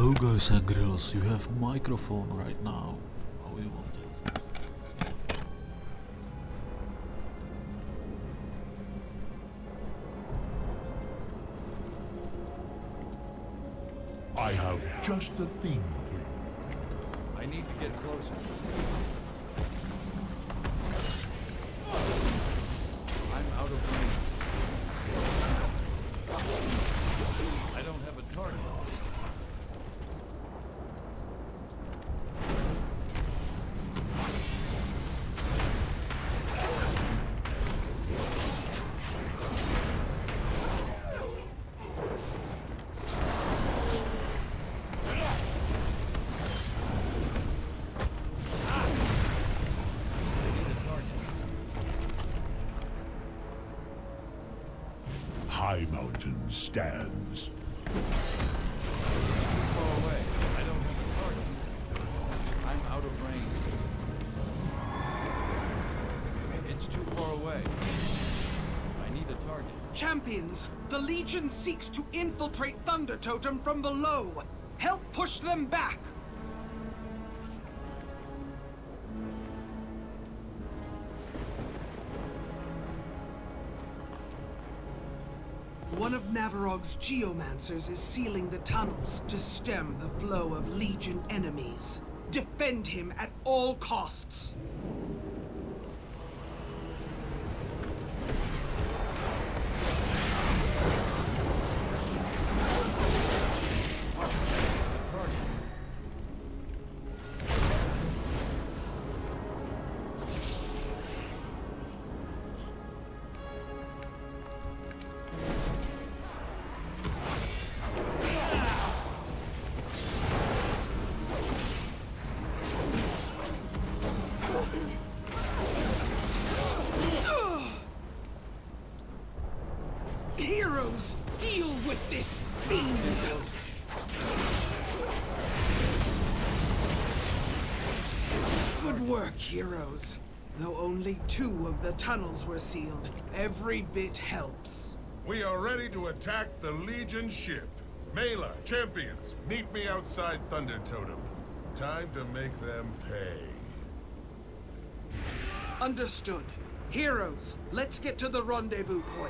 Hello guys and girls, you have microphone right now. How you want it? I have just the thing for you. I need to get closer. I'm out of range. I don't have a target. High Mountain stands. It's too far away. I don't have a target. I'm out of range. It's too far away. I need a target. Champions, the Legion seeks to infiltrate Thunder Totem from below. Help push them back. One of Navarog's geomancers is sealing the tunnels to stem the flow of Legion enemies. Defend him at all costs. Heroes, deal with this fiend! Good work, heroes. Though only 2 of the tunnels were sealed, every bit helps. We are ready to attack the Legion ship. Mela, champions, meet me outside Thunder Totem. Time to make them pay. Understood. Heroes, let's get to the rendezvous point.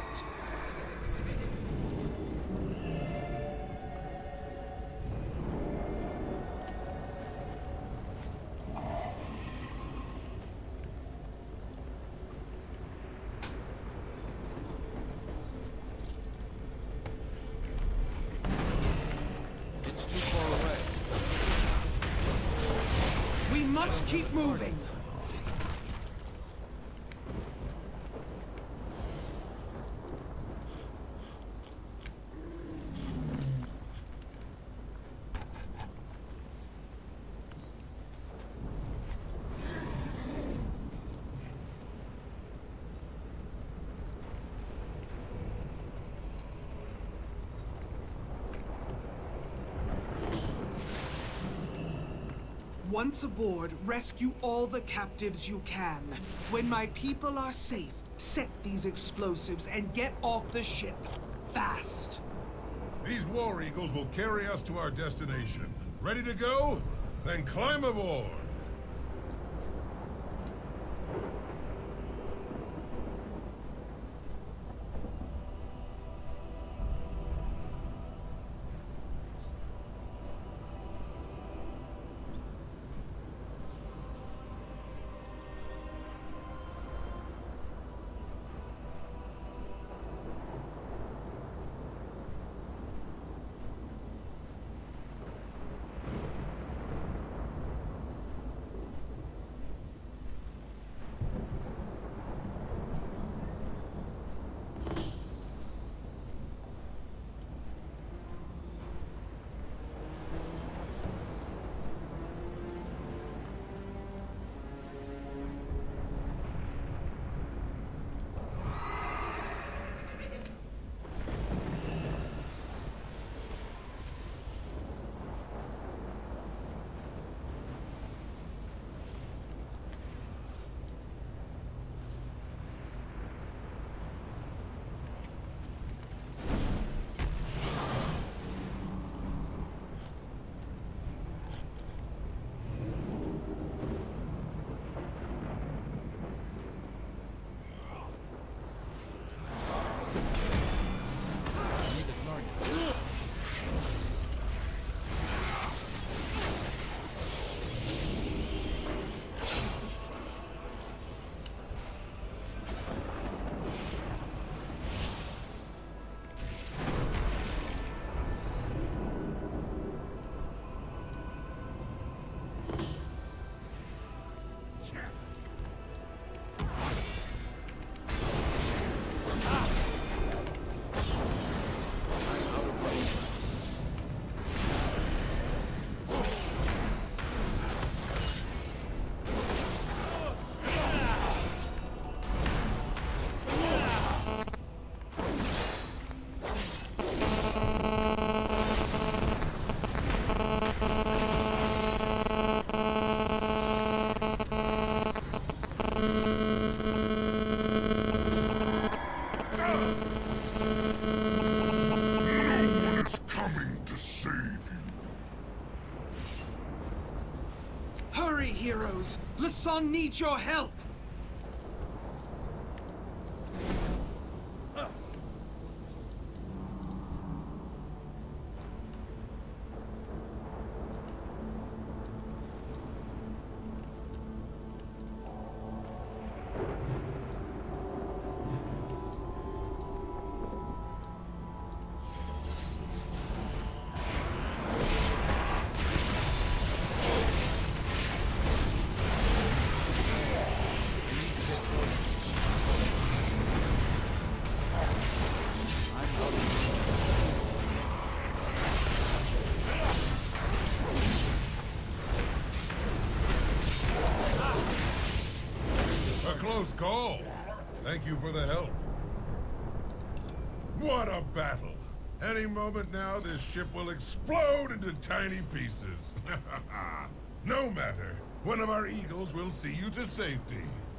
It's too far away. We must keep moving. Once aboard, rescue all the captives you can. When my people are safe, set these explosives and get off the ship. Fast. These War Eagles will carry us to our destination. Ready to go? Then climb aboard! heroes. Lasan needs your help. Close call. Thank you for the help. What a battle! Any moment now, this ship will explode into tiny pieces. No matter. One of our eagles will see you to safety.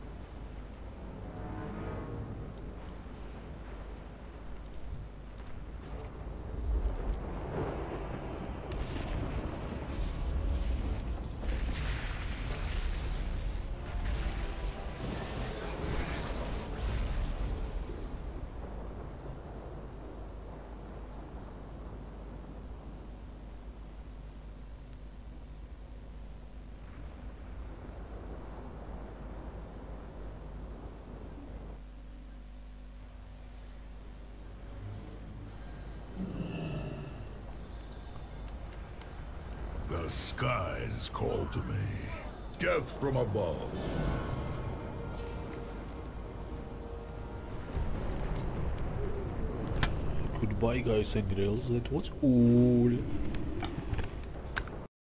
The skies call to me. Death from above. Goodbye guys and girls, that was all.